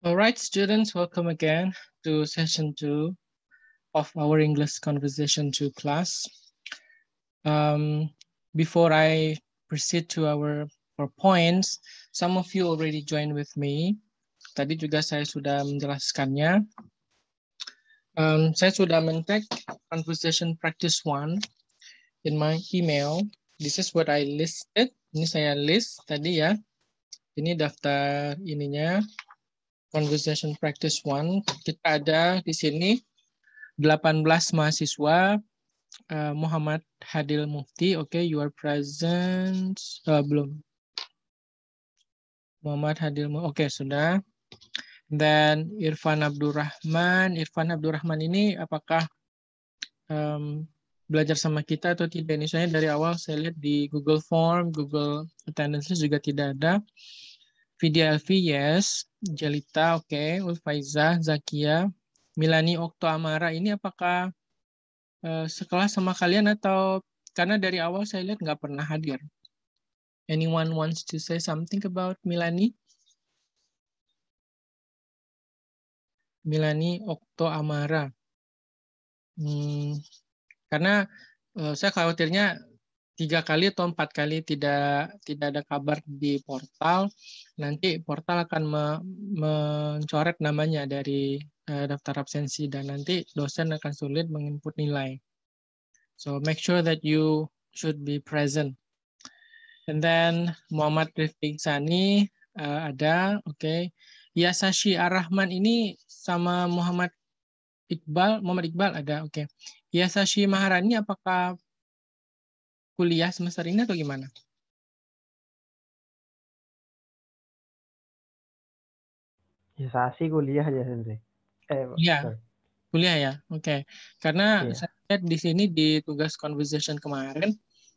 All right, students, welcome again to session 2 of our English Conversation 2 class. Before I proceed to our points, some of you already joined with me. Tadi juga saya sudah menjelaskannya. Saya sudah men-tag Conversation Practice 1 in my email. This is what I listed. Ini saya list tadi ya. Ini daftar ininya. Conversation Practice 1. Kita ada di sini 18 mahasiswa. Muhammad Hadil Mufti, okay, you are present. Belum. Muhammad Hadil Mufti, okay, sudah. Dan Irfan Abdurrahman. Irfan Abdurrahman ini apakah belajar sama kita atau tidak? Ini saya dari awal saya lihat di Google Form, Google Attendance juga tidak ada. Vidya Elvi, yes. Jelita, oke. Okay. Ulfaiza, Zakia, Milani Okto Amara, ini apakah sekelas sama kalian atau karena dari awal saya lihat nggak pernah hadir? Anyone wants to say something about Milani? Milani Okto Amara. Karena saya khawatirnya 3 kali atau 4 kali tidak ada kabar di portal, nanti portal akan mencoret namanya dari daftar absensi dan nanti dosen akan sulit menginput nilai. So make sure that you should be present. And then Muhammad Rifki Sani ada, oke. Okay. Yasashi Ar-Rahman ini sama Muhammad Iqbal ada, oke. Okay. Yasashi Maharani apakah kuliah semester ini atau gimana? Yasashi kuliah ya, Sensei. Iya, kuliah ya, oke. Okay. Karena saya lihat di sini di tugas conversation kemarin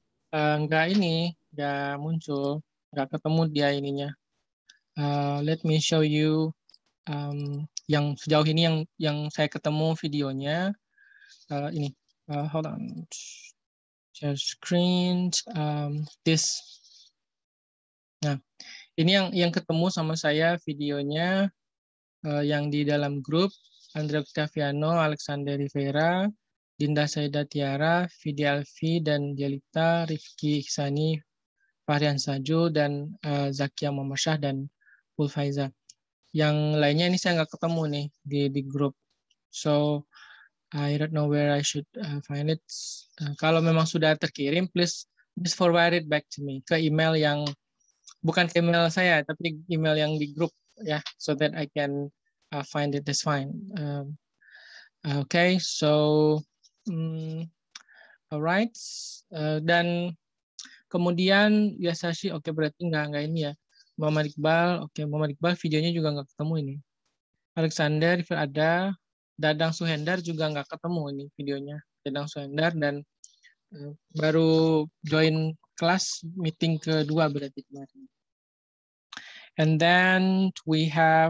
nggak muncul, nggak ketemu dia ininya. Let me show you yang sejauh ini yang saya ketemu videonya. Ini, hold on, share screen, this. Nah, ini yang ketemu sama saya videonya yang di dalam grup Andrea Octaviano, Alexander Rivera, Dinda Saida Tiara, Vidya Alfi, dan Jelita, Rifki Ihsani, Fahrian Sajul, dan Zakia Mamarsyah, dan Ulfaiza. Yang lainnya ini saya nggak ketemu nih di grup. So, I don't know where I should find it. Kalau memang sudah terkirim, please forward it back to me, ke email yang bukan ke email saya, tapi email yang di grup ya, so that I can find it. That's fine. Okay, so alright. Dan kemudian Yasashi, oke, berarti nggak ini ya. Muhammad Iqbal, oke, Muhammad Iqbal videonya juga nggak ketemu ini. Alexander ada, Dadang Suhendar juga nggak ketemu ini videonya. Dadang Suhendar dan baru join kelas meeting kedua berarti kemarin. And then we have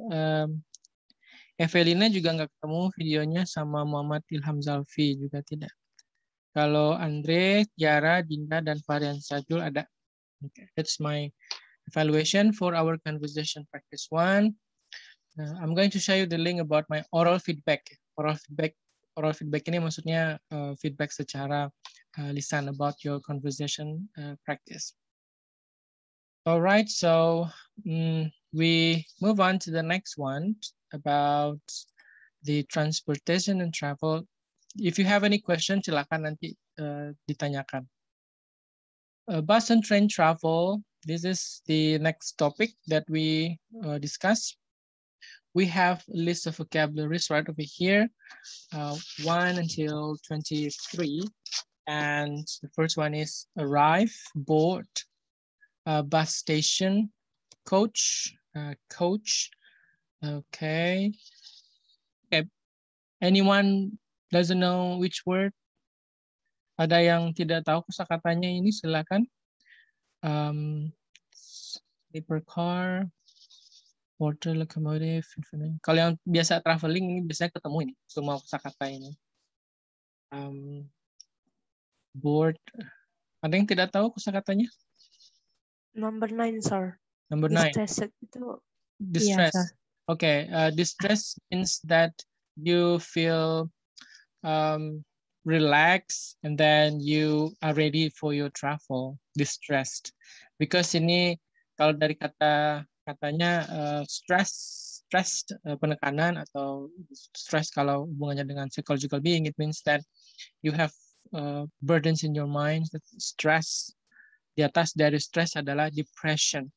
Evelina juga nggak ketemu videonya, sama Muhammad Ilham Zalfi juga tidak. Kalau Andre, Tiara, Dinda, dan Fahrian Sajul ada. Okay, that's my evaluation for our conversation practice 1. I'm going to show you the link about my oral feedback. Oral feedback ini maksudnya feedback secara lisan about your conversation practice. All right, so we move on to the next one about the transportation and travel. If you have any question, silakan nanti ditanyakan. Bus and train travel, this is the next topic that we discuss. We have a list of vocabularies right over here, 1 until 23. And the first one is arrive, board, bus station, coach, coach. Okay. Anyone doesn't know which word? Ada yang tidak tahu kosakatanya ini, silakan. Sleeper car, porter, locomotive. Kalau yang biasa traveling ini biasanya ketemu ini semua kosakata ini. Board. Ada yang tidak tahu kosakatanya? Number 9, sir. Number 9. Distressed itu. Distress. Iya, sir. Okay, distress means that you feel relaxed and then you are ready for your travel. Distressed, because ini kalau dari katanya stressed, penekanan atau stress kalau hubungannya dengan psychological being, it means that you have burdens in your mind. Stress, di atas dari stress adalah depression.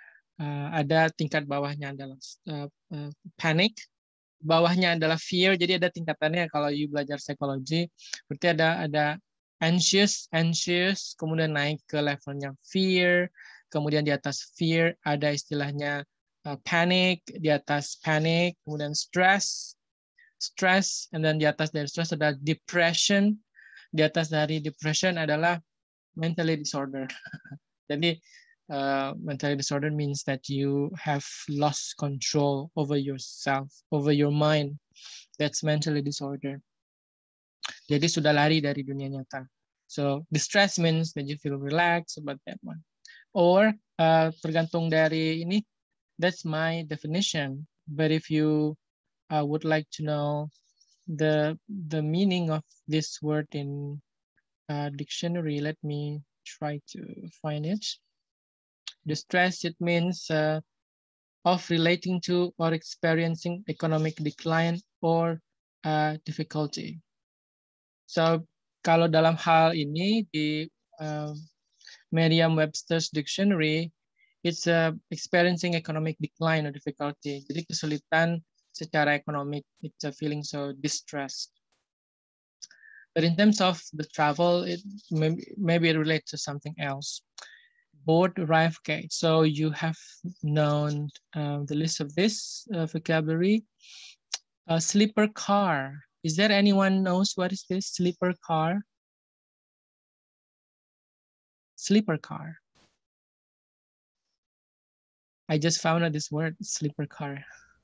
Ada tingkat bawahnya adalah panic, bawahnya adalah fear. Jadi ada tingkatannya kalau you belajar psikologi. Berarti ada anxious, kemudian naik ke levelnya fear, kemudian di atas fear ada istilahnya panic, di atas panic, kemudian stress, and then di atas dari stress ada depression, di atas dari depression adalah mentally disorder. Jadi mental disorder means that you have lost control over yourself, over your mind. That's mentally disorder. Jadi sudah lari dari dunia nyata. So distress means that you feel relaxed about that one. Or tergantung dari ini, that's my definition. But if you would like to know the meaning of this word in dictionary, let me try to find it. Distress, it means of relating to or experiencing economic decline or difficulty. So kalau dalam hal ini di Merriam-Webster's dictionary, it's experiencing economic decline or difficulty. Jadi kesulitan secara ekonomik, it's a feeling so distressed. But in terms of the travel, it maybe it relates to something else. Board, arrive, okay. So you have known the list of this vocabulary. Sleeper car. Is there anyone knows what is this sleeper car? Sleeper car. I just found out this word, sleeper car.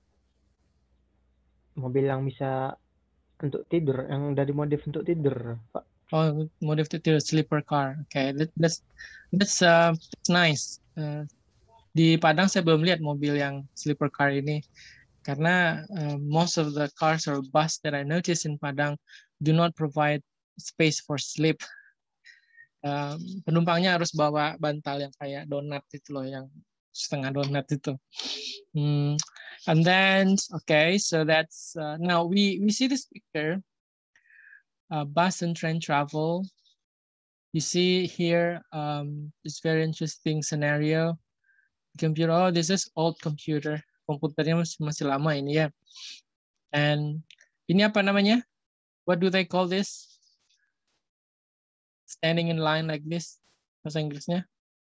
Mobil yang bisa untuk tidur, yang dari modif untuk tidur, Pak. Oh, modif to tidur, sleeper car. Okay, that's nice. Di Padang saya belum lihat mobil yang sleeper car ini, karena most of the cars or bus that I notice in Padang do not provide space for sleep. Penumpangnya harus bawa bantal yang kayak donat itu loh, yang setengah donat itu. And then, okay, so that's now we see this picture, bus and train travel. You see here this very interesting scenario. Computer, oh, this is old computer. Komputernya masih lama ini ya. And ini apa namanya? What do they call this? Standing in line like this. Bahasa Inggrisnya?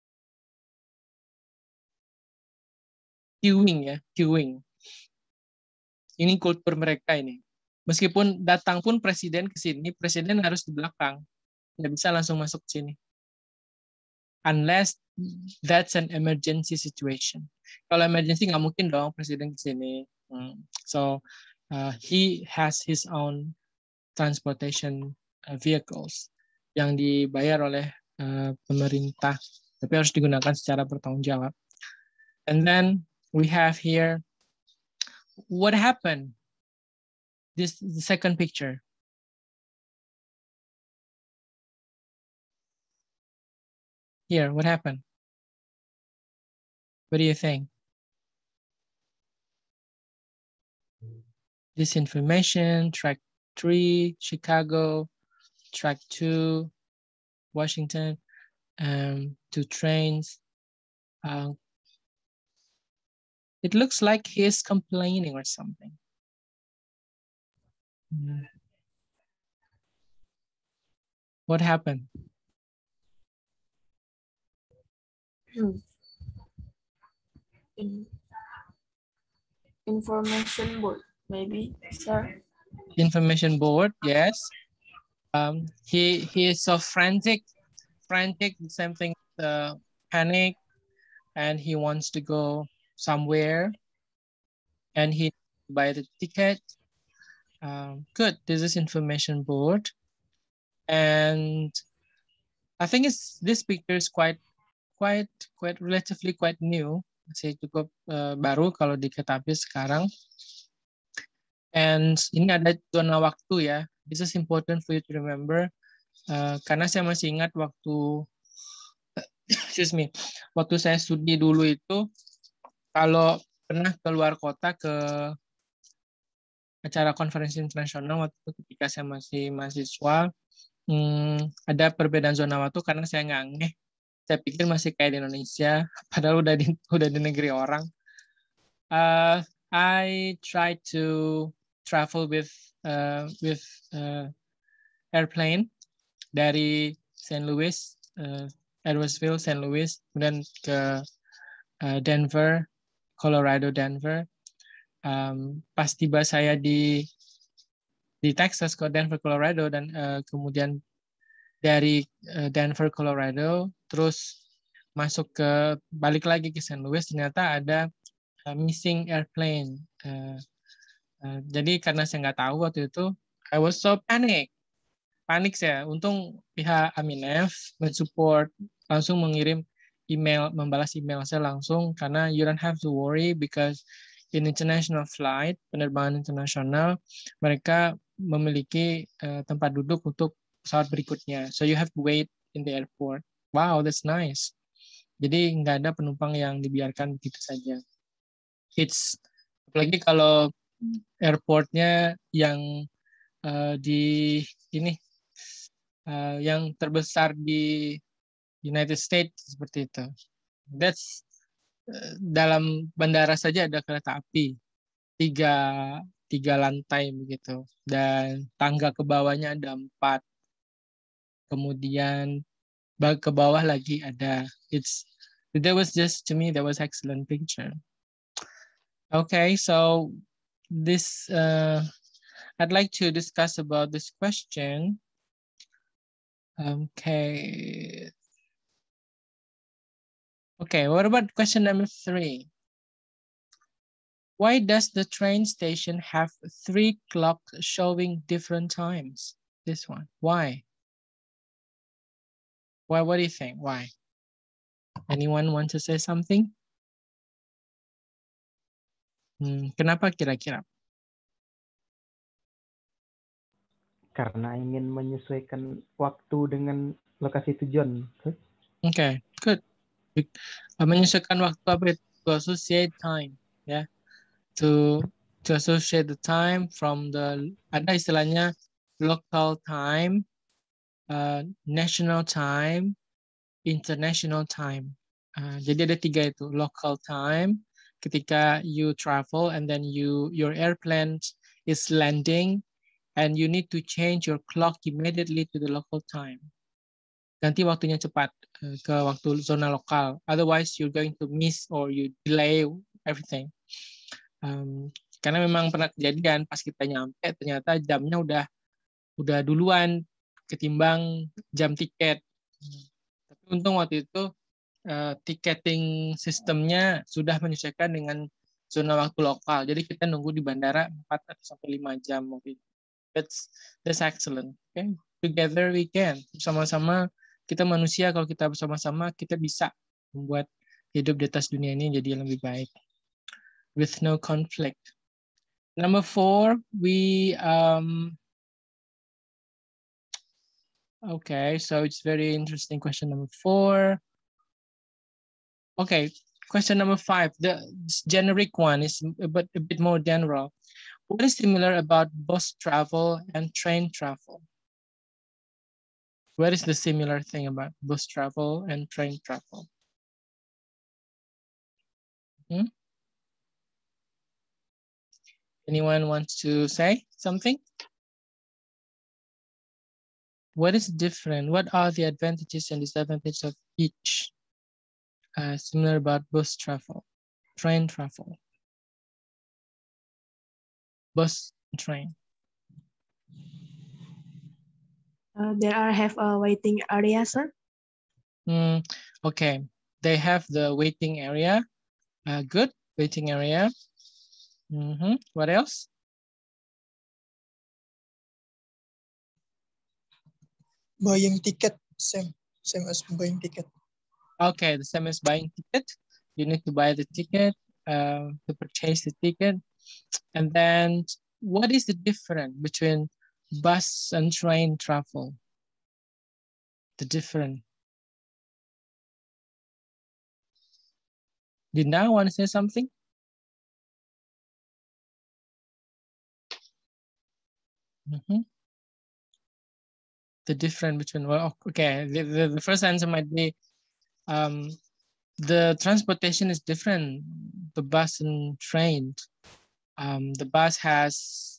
Queuing ya, queuing. Ini kultur mereka ini. Meskipun datang pun presiden ke sini, presiden harus di belakang. Nggak bisa langsung masuk ke sini. Unless that's an emergency situation. Kalau emergency nggak mungkin dong presiden ke sini. So he has his own transportation vehicles yang dibayar oleh pemerintah, tapi harus digunakan secara bertanggung jawab. And then we have here, what happened? This is the second picture. Here, what happened? What do you think? This information, track 3, Chicago, track 2, Washington, 2 trains. It looks like he's complaining or something. What happened? Information board, maybe, sir. Information board, yes. He is so frantic, the same thing, panic, and he wants to go somewhere, and he buy the ticket. Good, this is information board, and I think this picture is quite relatively quite new. masih cukup baru kalau di kereta api sekarang. And ini ada zona waktu ya. This is important for you to remember. Karena saya masih ingat waktu, excuse me, waktu saya studi dulu itu, kalau pernah keluar kota ke acara konferensi internasional waktu itu ketika saya masih mahasiswa, ada perbedaan zona waktu karena saya nggak. Saya pikir masih kayak di Indonesia, padahal udah di negeri orang. I try to travel with airplane dari St. Louis, Edwardsville, St. Louis, kemudian ke Denver, Colorado, Denver. Pas tiba saya di Texas ke Denver, Colorado, dan kemudian dari Denver, Colorado, terus balik lagi ke St. Louis, ternyata ada missing airplane. Jadi karena saya nggak tahu waktu itu, I was so panik saya. Untung pihak Aminef mensupport, langsung mengirim email, membalas email saya langsung, karena you don't have to worry because in international flight, penerbangan internasional, mereka memiliki tempat duduk untuk pesawat berikutnya. So you have to wait in the airport. Wow, that's nice. Jadi nggak ada penumpang yang dibiarkan begitu saja. Apalagi kalau airportnya yang yang terbesar di United States seperti itu. That's dalam bandara saja ada kereta api tiga lantai begitu, dan tangga ke bawahnya ada 4, kemudian ke bawah lagi ada. That was just, to me, that was excellent picture. Okay, so this I'd like to discuss about this question. Okay, what about question number 3? Why does the train station have 3 clocks showing different times? This one, why? What do you think? Why? Anyone want to say something? Kenapa kira-kira? Karena ingin menyesuaikan waktu dengan lokasi tujuan. Okay, good. Menyesuaikan waktu apa itu? To associate time, ya. To associate the time from ada istilahnya local time, national time, international time. Jadi ada 3 itu. Local time, ketika you travel and then your airplane is landing and you need to change your clock immediately to the local time. Ganti waktunya cepat ke waktu zona lokal. Otherwise you're going to miss or you delay everything. Karena memang pernah kejadian pas kita nyampe ternyata jamnya udah duluan ketimbang jam tiket. Tapi untung waktu itu ticketing sistemnya sudah menyesuaikan dengan zona waktu lokal. Jadi kita nunggu di bandara 4-5 jam waktu itu. That's excellent. Okay? Together we can. Bersama-sama kita manusia, kalau kita bersama-sama kita bisa membuat hidup di atas dunia ini jadi lebih baik. With no conflict. Number 4, okay, so it's very interesting question number 4. Okay, question number 5. The generic one is a bit more general. What is similar about bus travel and train travel? What is the similar thing about bus travel and train travel? Anyone wants to say something? What is different? What are the advantages and disadvantages of each? Similar about bus travel, train travel, bus and train. Have a waiting area, sir. Okay, they have the waiting area. Good, waiting area. What else? Buying ticket, same as buying ticket. Okay, the same as buying ticket. You need to buy the ticket, to purchase the ticket. And then what is the difference between bus and train travel? The difference. Dinda, want to say something? The difference between, well, okay, the first answer might be the transportation is different, the bus and train. The bus has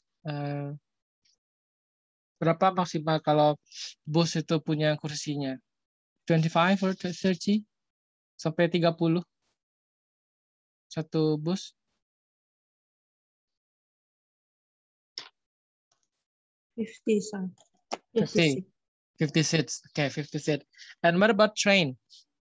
berapa maksimal kalau bus itu punya kursinya? 25 or 30? Sampai 30 satu bus? 50 some. 50. 50 seats. Okay, 50 seats. And what about train?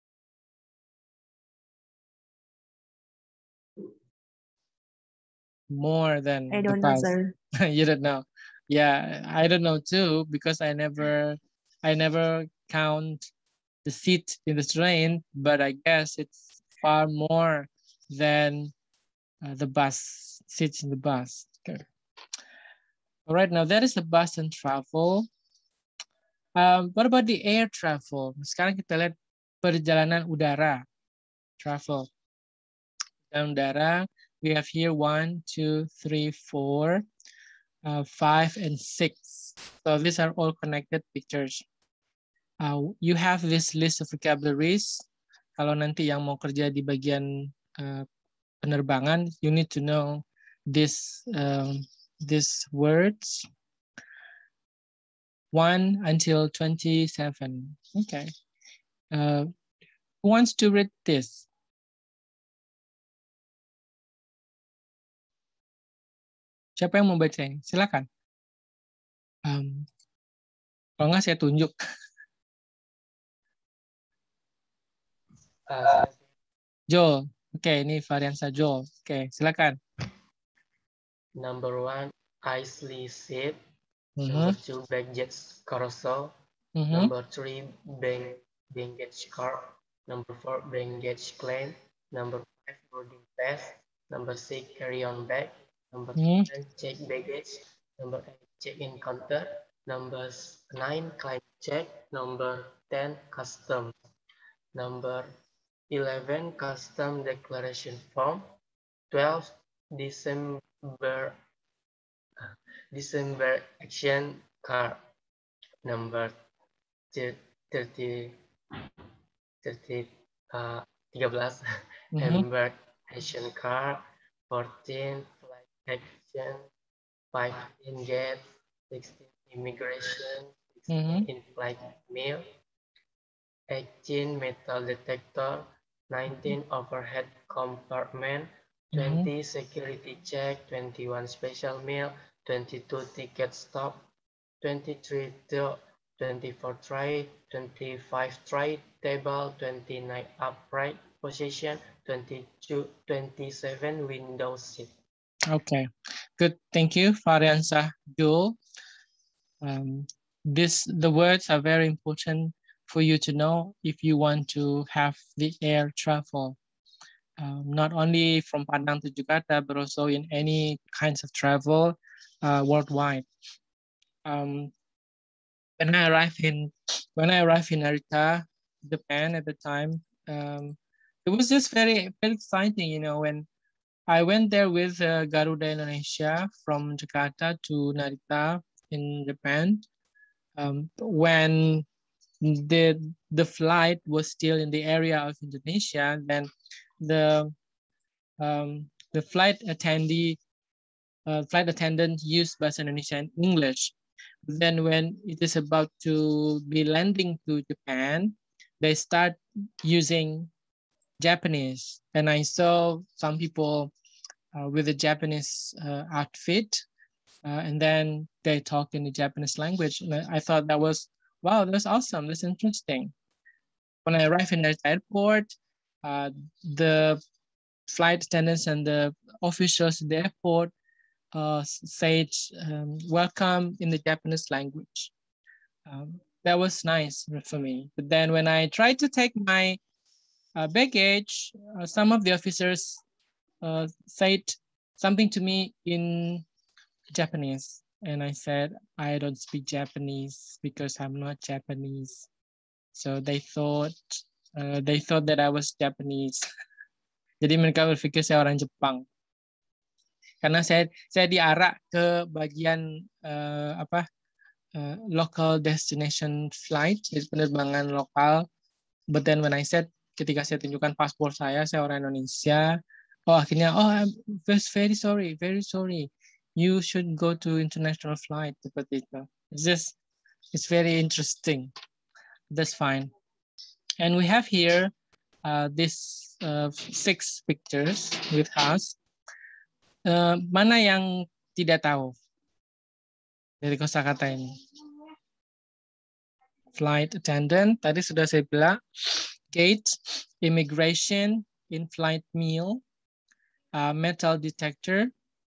More than I the don't know, bus. sir. You don't know. Yeah, I don't know too, because I never count the seat in the train, but I guess it's far more than the bus seats in the bus. Okay. All right, now that is the bus and travel. What about the air travel? Sekarang kita lihat perjalanan udara travel. Perjalanan udara, we have here 1, 2, 3, 4, 5, and 6. So these are all connected pictures. You have this list of vocabularies. Kalau nanti yang mau kerja di bagian penerbangan, you need to know these words. 1 until 27. Okay. Who wants to read this? Siapa yang mau baca? Silakan. Kalau nggak saya tunjuk. Joel. Oke, ini Variansa Joel. Oke, silakan. Number 1, Isley seat. Number 2, baggage carousel. Number 3, baggage car. Number 4, baggage claim. Number 5, boarding pass. Number 6, carry-on bag. Number 7, check baggage. Number 8, check-in counter. Number 9, climb check. Number 10, custom. Number 11, custom declaration form. 12, December action car. Number 13, Hamburg action car. 14, flight action. 15, gate. 16, immigration. 16, in-flight meal. 18, metal detector. 19, overhead compartment. 20, security check. 21, special meal. 22, ticket stop. 23, 24, tray. 25, tray table. 29, upright position. 27, window seat. Okay, good. Thank you, Variansa Joel. The words are very important for you to know if you want to have the air travel. Not only from Padang to Jakarta, but also in any kinds of travel worldwide. When I arrived in Narita, Japan at the time, it was just very, very exciting, you know, when I went there with Garuda Indonesia from Jakarta to Narita in Japan. When the flight was still in the area of Indonesia, then the flight attendant used Bahasa Indonesia and English. Then when it is about to be landing to Japan, they start using Japanese, and I saw some people with a Japanese outfit, and then they talk in the Japanese language. And I thought that was, wow, that's awesome, that's interesting. When I arrived in the airport, the flight attendants and the officials in the airport said welcome in the Japanese language. That was nice for me. But then when I tried to take my baggage, some of the officers said something to me in Japanese. And I said, I don't speak Japanese because I'm not Japanese. So they thought that I was Japanese. Jadi mereka berpikir saya orang Jepang. Karena saya diarak ke bagian local destination flight, jadi penerbangan lokal. But then when I said, ketika saya tunjukkan paspor saya orang Indonesia. Akhirnya, I'm very sorry. You should go to international flight, seperti itu. It's very interesting. That's fine. And we have here this 6 pictures with us. Mana yang tidak tahu dari kosakata ini? Flight attendant, tadi sudah saya bilang. Gate, immigration, in-flight meal, metal detector,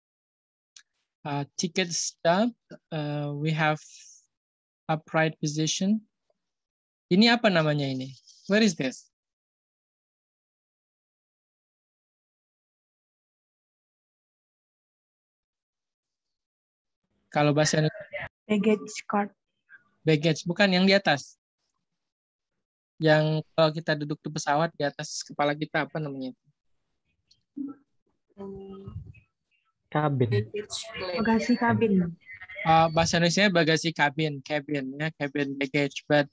ticket stub, we have upright position. Ini apa namanya ini? What is this? Kalau bahasa Baggage card. Baggage, bukan yang di atas. Yang kalau kita duduk di pesawat di atas kepala kita apa namanya? Kabin. Bagasi kabin. Bahasa Indonesia bagasi cabin ya, cabin baggage. But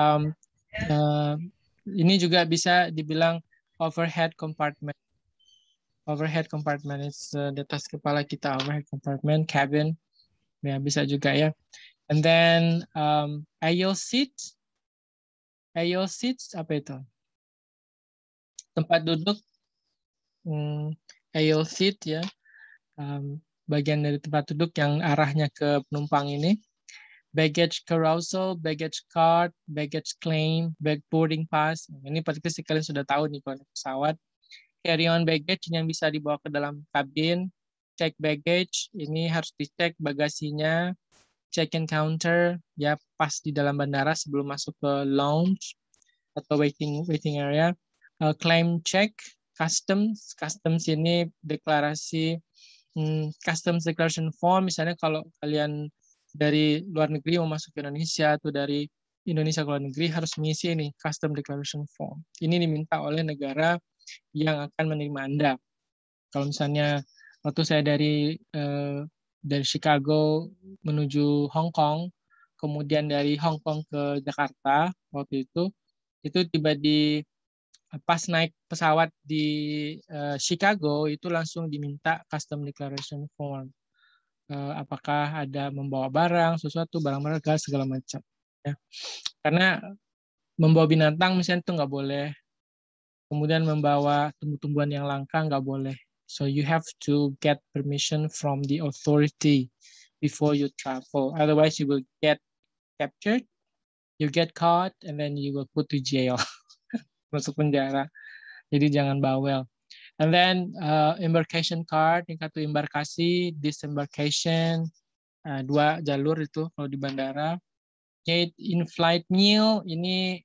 ini juga bisa dibilang overhead compartment. Overhead compartment is di atas kepala kita. Overhead compartment, cabin, ya bisa juga ya. And then aisle seat. Aisle seats apa itu? Tempat duduk. Aisle seat ya. Bagian dari tempat duduk yang arahnya ke penumpang ini. Baggage carousel, baggage card, baggage claim, bag boarding pass. Ini pasti kalian sudah tahu nih kalau pesawat. Carry on baggage yang bisa dibawa ke dalam kabin. Check baggage, ini harus dicek bagasinya. Check-in counter, ya pas di dalam bandara sebelum masuk ke lounge atau waiting area. Claim check, customs ini deklarasi. Customs declaration form, misalnya kalau kalian dari luar negeri mau masuk ke Indonesia atau dari Indonesia ke luar negeri harus mengisi ini custom declaration form. Ini diminta oleh negara yang akan menerima Anda. Kalau misalnya waktu saya dari Chicago menuju Hong Kong, kemudian dari Hong Kong ke Jakarta waktu itu tiba di pas naik pesawat di Chicago itu langsung diminta custom declaration form. Apakah ada membawa barang, sesuatu, barang-barang segala macam. Ya. Karena membawa binatang misalnya itu nggak boleh. Kemudian membawa tumbuh-tumbuhan yang langka nggak boleh. So you have to get permission from the authority before you travel. Otherwise you will get captured, you get caught, and then you will put to jail. Masuk penjara. Jadi jangan bawel. And then embarkation card, yang satu embarkasi, disembarkation, 2 jalur itu kalau di bandara. In-flight meal, ini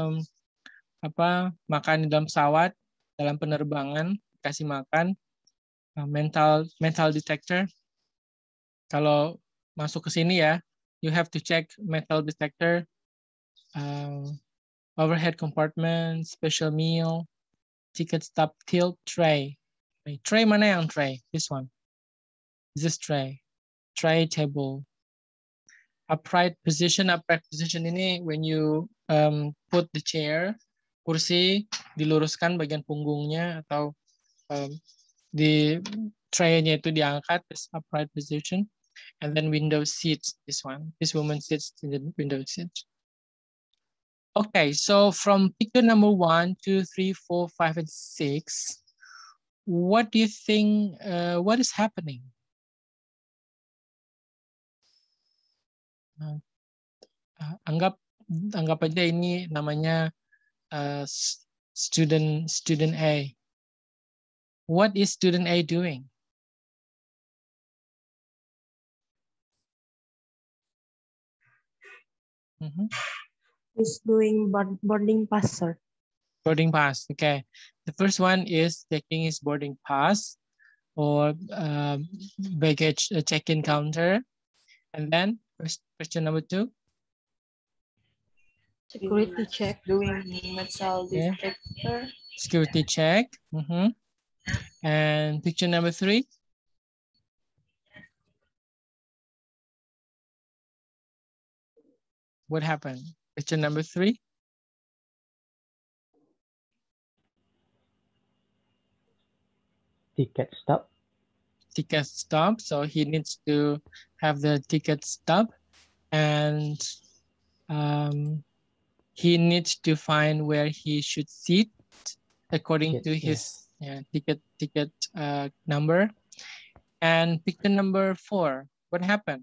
makan di dalam pesawat, dalam penerbangan, kasih makan. Metal detector, kalau masuk ke sini ya, you have to check metal detector. Overhead compartment, special meal, ticket stub, tilt, tray. Tray mana yang tray? This one. This tray. Tray table. Upright position ini when you put the chair, kursi diluruskan bagian punggungnya atau di tray-nya itu diangkat, this upright position. And then window seat, this one. This woman sits in the window seat. Okay, so from picture number 1, 2, 3, 4, 5, and 6, what do you think, what is happening? Anggap aja ini namanya student A. What is student A doing? Is doing boarding pass, sir. Boarding pass. Okay. The first one is checking his boarding pass or baggage check-in counter. And then question number 2. Security check. Doing metal Okay. detector. Security check. And picture number 3. What happened? Picture number 3. Ticket stop. Ticket stop. So he needs to have the ticket stop, and he needs to find where he should sit according to his ticket number. And picture number 4. What happened?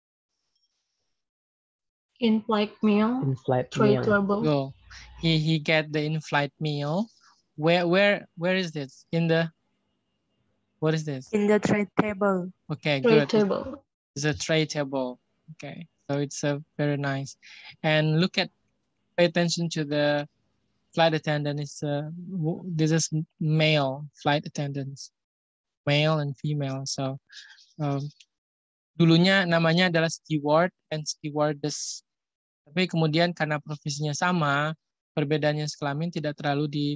In-flight meal. In-flight Tray meal. table. Go. He get the in-flight meal. Where is this? In the, what is this? In the tray table. Okay, Tray good. table. It's a tray table. Okay, so it's a very nice. And look at, pay attention to the flight attendant. Is this is male flight attendants, male and female. So dulunya namanya adalah steward and stewardess. Tapi kemudian karena profesinya sama, perbedaannya sekelamin tidak terlalu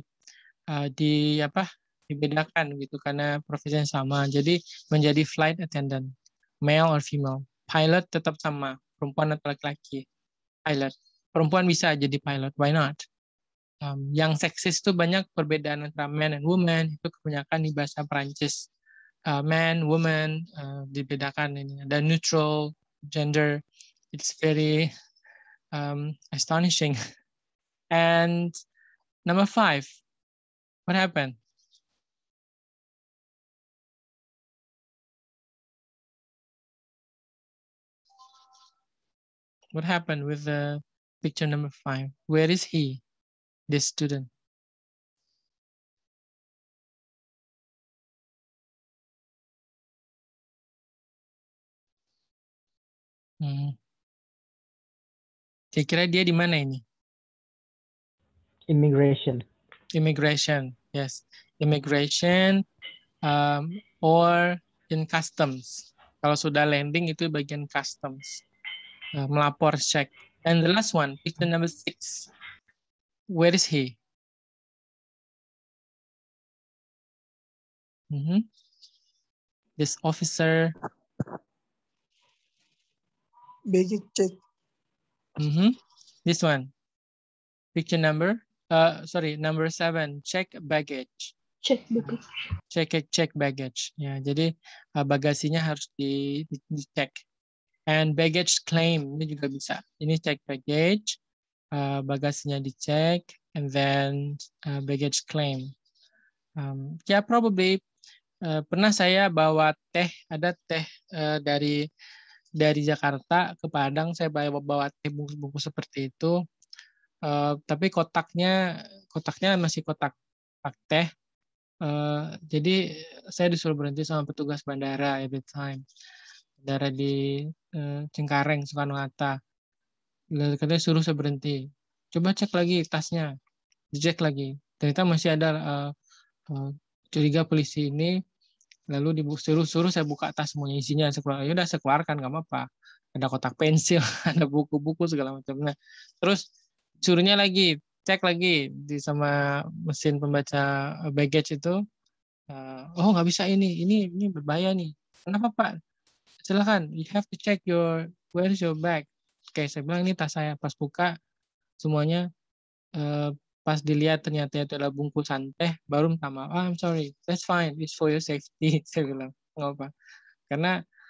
dibedakan gitu karena profesinya sama. Jadi menjadi flight attendant, male or female. Pilot tetap sama, perempuan atau laki-laki. Pilot. Perempuan bisa jadi pilot, why not? Yang seksis itu banyak perbedaan antara man and woman, itu kebanyakan di bahasa Perancis. Man, woman, dibedakan ini. Ada neutral, gender. It's very astonishing. And number 5, what happened? What happened with the picture number 5? Where is he, this student? Kira-kira dia di mana ini? Immigration. Immigration, yes. Immigration or in customs. Kalau sudah landing itu bagian customs. Melapor, check. And the last one, picture number 6. Where is he? This officer. Baggage check. This one. Picture number, number 7. Check baggage. Check baggage. Check baggage. Ya, jadi bagasinya harus dicek. And baggage claim ini juga bisa. Ini check baggage, bagasinya dicek, and then baggage claim. Probably pernah saya bawa teh, ada teh dari Jakarta ke Padang, saya bawa teh bungkus seperti itu. Tapi kotaknya masih kotak teh. Jadi saya disuruh berhenti sama petugas bandara every time. Bandara di Cengkareng, Soekarno-Hatta. Katanya suruh saya berhenti. Coba cek lagi tasnya. Dicek lagi. Ternyata masih ada curiga polisi ini. Lalu suruh saya buka tas semuanya isinya. Ya udah saya keluarkan, nggak apa-apa. Ada kotak pensil, ada buku-buku segala macam. Nah, terus suruhnya lagi, cek lagi sama mesin pembaca baggage itu. Oh nggak bisa ini berbahaya nih. Kenapa Pak? Silakan, you have to check where is your bag. Oke, saya bilang ini tas saya. Pas buka semuanya, pas dilihat ternyata itu adalah bungkusan teh, baru minta maaf. I'm sorry, that's fine, it's for your safety. Saya bilang nggak apa. Karena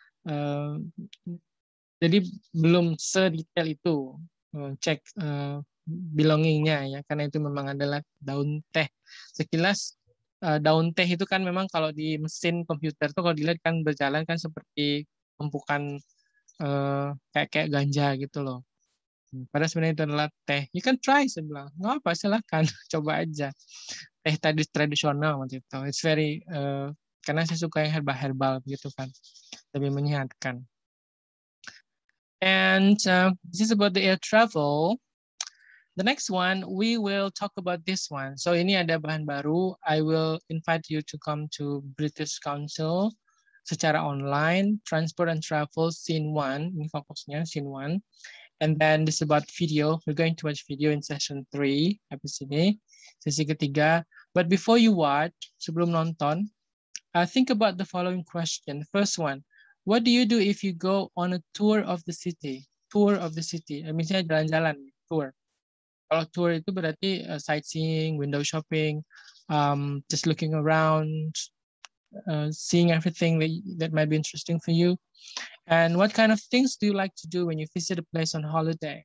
jadi belum sedetail itu cek belongingnya ya, karena itu memang adalah daun teh. Sekilas daun teh itu kan memang kalau di mesin komputer tuh kalau dilihat kan berjalan kan seperti tumpukan kayak ganja gitu loh. Padahal sebenarnya itu adalah teh. You can try, saya bilang. Nggak apa, silahkan. Coba aja. Teh tadi tradisional waktu itu. It's very, karena saya suka yang herbal gitu kan. Lebih menyehatkan. And this is about the air travel. The next one, we will talk about this one. So ini ada bahan baru. I will invite you to come to British Council secara online, Transport and Travel Scene 1. Ini fokusnya Scene 1. And then this is about video. We're going to watch video in session 3. Habis ini, sesi ketiga. But before you watch, sebelum nonton, think about the following question. First one, what do you do if you go on a tour of the city? Tour of the city. Misalnya jalan-jalan, tour. Kalau tour itu berarti sightseeing, window shopping, just looking around, seeing everything that might be interesting for you. And what kind of things do you like to do when you visit a place on holiday?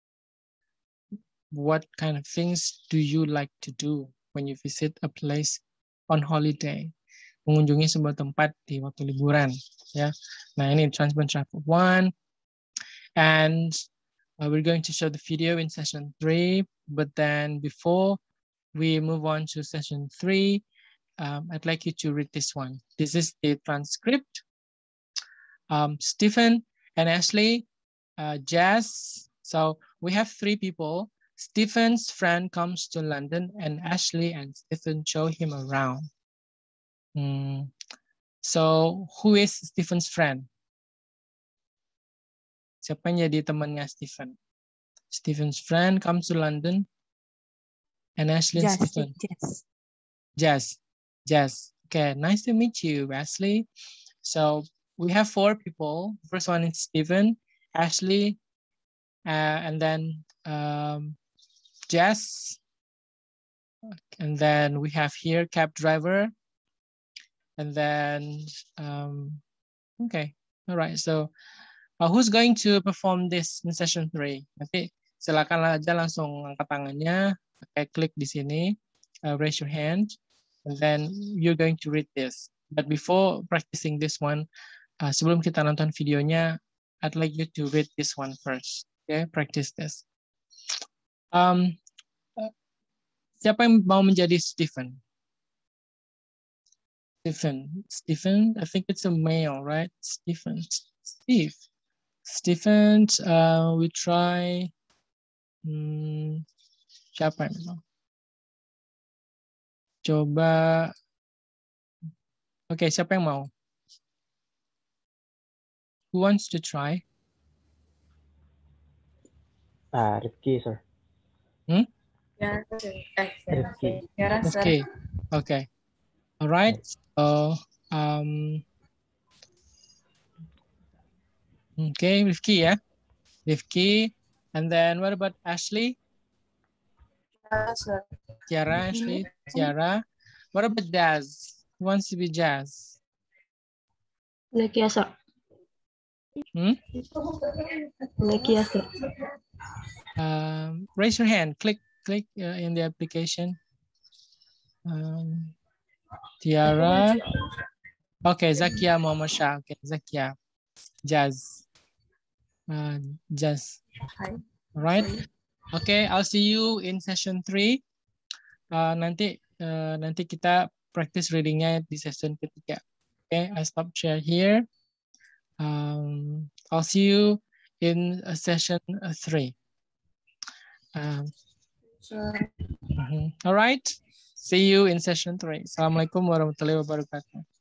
What kind of things do you like to do when you visit a place on holiday? Mengunjungi sebuah tempat di waktu liburan, ya. Nah, ini Transport Travel 1. And we're going to show the video in session 3, but then before we move on to session 3, I'd like you to read this one. This is the transcript. Stephen and Ashley, Jazz. So we have 3 people. Stephen's friend comes to London and Ashley and Stephen show him around. So who is Stephen's friend? Siapa yang jadi temannya Stephen? Stephen's friend comes to London and Ashley and Stephen. Jazz. Okay, nice to meet you, Ashley. So we have 4 people. First one is Stephen, Ashley, and then Jazz. And then we have here cab driver. And then, okay, all right. So who's going to perform this in session 3? Nanti silakan aja langsung angkat tangannya, klik di sini, raise your hand, and then you're going to read this. But before practicing this one, sebelum kita nonton videonya, I'd like you to read this one first. Okay, practice this. Siapa yang mau menjadi Stephen? Stephen, I think it's a male, right? Stephen, we try, siapa yang mau? Coba, okay, siapa yang mau? Who wants to try? Rifki, sir. Rifki. Okay. All right. So, okay, Rifki, yeah. Rifki, and then what about Ashley? Tiara, Ashley, Tiara. What about Jazz? Who wants to be Jazz? Lekiasa. Lekiasa. Raise your hand. Click in the application. Tiara. Okay, Zakia Muhammad Shah. Okay, Zakia. Jazz. Jazz. All right. Okay, I'll see you in session 3. Nanti kita practice readingnya di session ketiga. Okay, I stop share here. I'll see you in session 3. All right. See you in session 3. Assalamualaikum warahmatullahi wabarakatuh.